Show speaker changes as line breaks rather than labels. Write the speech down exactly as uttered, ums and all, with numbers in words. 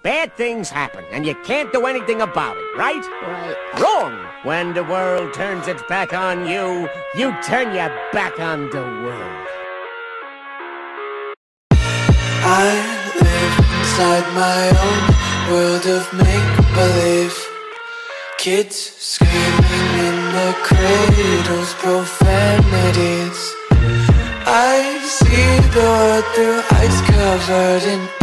bad things happen, and you can't do anything about it, right?
Right.
Wrong! When the world turns its back on you, you turn your back on the world.
I live inside my own world of make-believe. Kids screaming in the cradles, profanities. I see the world through ice covered in